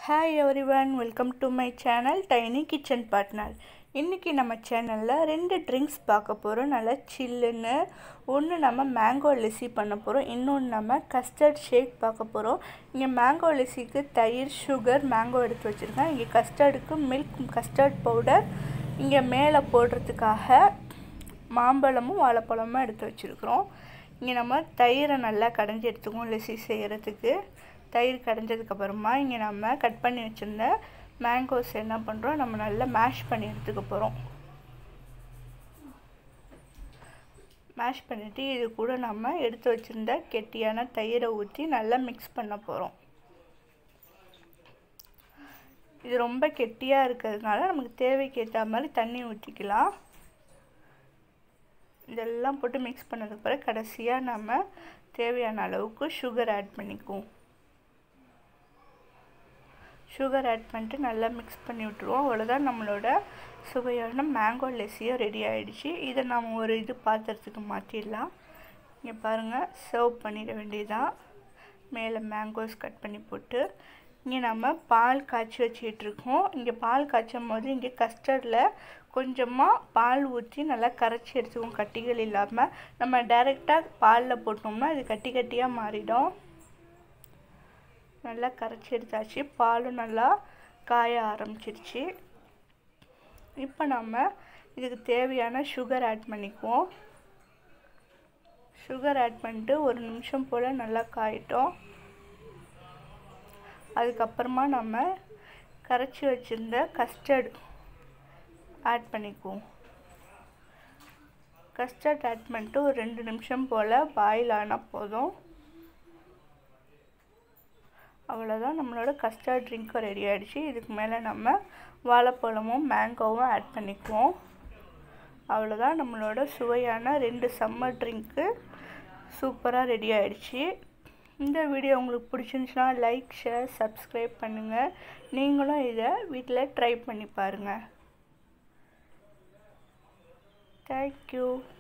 Hi everyone, welcome to my channel Tiny Kitchen Partner. இன்னைக்கு நம்ம சேனல்ல ரெண்டு ட்ரிங்க்ஸ் பார்க்க போறோம். நல்ல சில்லுன்னு. ஒன்னு நம்ம மேங்கோ லஸ்ஸி பண்ண போறோம். இன்னொன்னு நம்ம கஸ்டர்ட் ஷேக் பார்க்க போறோம். இங்க மேங்கோ லஸ்ஸிக்கு தயிர், சுகர், மேங்கோ எடுத்து வச்சிருக்கேன். இங்க கஸ்டர்டுக்கு மில்க் கஸ்டர்ட் பவுடர், இங்க மேலே போடுறதுக்காக மாம்பழமும் வாழைப்பழமும் எடுத்து வச்சிருக்கோம். இங்க நம்ம தயிரை நல்லா கடைஞ்சி எடுத்துக்குவோம் லஸ்ஸி செய்யறதுக்கு. தயிர் கடைஞ்சதுக்கு அப்புறமா இங்க நம்ம கட் பண்ணி வச்சிருந்த மேங்கோஸ் என்ன பண்றோம், நம்ம நல்லா மேஷ் பண்ணி எடுத்துக்க போறோம். மேஷ் பண்ணிட்டு இது கூட நம்ம எடுத்து வச்சிருந்த கெட்டியான தயிரை ஊத்தி நல்லா மிக்ஸ் பண்ண போறோம். இது ரொம்ப கெட்டியா இருக்கிறதுனால நமக்கு தேவைக்கு ஏத்த மாதிரி தண்ணி ஊத்திக்கலாம். இதெல்லாம் போட்டு மிக்ஸ் பண்ணதுக்கு அப்புறம் கடைசியா நம்ம தேவையான அளவுக்கு சுகர் ஆட் பண்ணிக்குவோம். சுகர் ஆட் பண்ணிட்டு நல்லா மிக்ஸ் பண்ணி விட்டுருவோம். அவ்வளோதான், நம்மளோட சுவையான மேங்கோ லஸ்ஸியும் ரெடி ஆயிடுச்சு. இதை நம்ம ஒரு பாத்திரத்துக்கு மாற்றிடலாம். இங்கே பாருங்கள், சர்வ் பண்ணிட வேண்டியதான். மேலே மேங்கோஸ் கட் பண்ணி போட்டு இங்கே நம்ம பால் காய்ச்சி வச்சிட்ருக்கோம். இங்கே பால் காய்ச்சும் போது இங்கே கஸ்டர்டில் கொஞ்சமாக பால் ஊற்றி நல்லா கரைச்சி எடுத்துக்குவோம், கட்டிகள் இல்லாமல். நம்ம டைரெக்டாக பாலில் போட்டோம்னா இது கட்டி கட்டியாக மாறிடும். நல்லா கரைச்சி எடுத்தாச்சு. பாலும் நல்லா காய ஆரம்பிச்சிருச்சு. இப்போ நம்ம இதுக்கு தேவையான சுகர் ஆட் பண்ணிக்குவோம். சுகர் ஆட் பண்ணிட்டு ஒரு நிமிஷம் போல் நல்லா காயிட்டோம். அதுக்கப்புறமா நம்ம கரைச்சி வச்சிருந்த கஸ்டர்ட் ஆட் பண்ணிக்குவோம். கஸ்டர்ட் ஆட் பண்ணிட்டு ஒரு 2 நிமிஷம் போல் பாயில் ஆனால் போதும். அவ்வளோதான், நம்மளோட கஸ்டர்ட் ட்ரிங்க்கும் ரெடி ஆகிடுச்சு. இதுக்கு மேலே நம்ம வாழைப்பழமும் மேங்கோவும் ஆட் பண்ணிக்குவோம். அவ்வளோதான், நம்மளோட சுவையான 2 சம்மர் ட்ரிங்க்கு சூப்பராக ரெடி ஆகிடுச்சு. இந்த வீடியோ உங்களுக்கு பிடிச்சிருந்துச்சுன்னா லைக், ஷேர், சப்ஸ்கிரைப் பண்ணுங்கள். நீங்களும் இதை வீட்டில் ட்ரை பண்ணி பாருங்கள். தேங்க்யூ.